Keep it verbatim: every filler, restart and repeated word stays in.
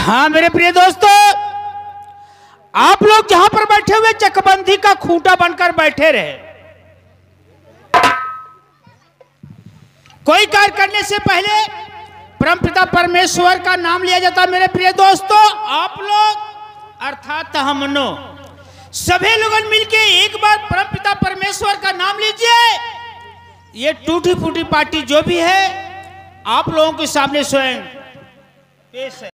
हाँ मेरे प्रिय दोस्तों, आप लोग जहां पर बैठे हुए चकबंदी का खूंटा बनकर बैठे रहे। कोई कार्य करने से पहले परमपिता परमेश्वर का नाम लिया जाता। मेरे प्रिय दोस्तों, आप लोग अर्थात हमनो सभी लोगों मिलके एक बार परमपिता परमेश्वर का नाम लीजिए। ये टूटी फूटी पार्टी जो भी है आप लोगों के सामने स्वयं पेश है।